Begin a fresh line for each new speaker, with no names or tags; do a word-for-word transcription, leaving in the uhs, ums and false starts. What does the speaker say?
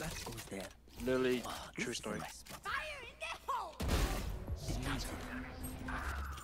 What goes there?
Literally,
Ah,
true
this is
story.
my spot.
Fire in the hole!
Deleted.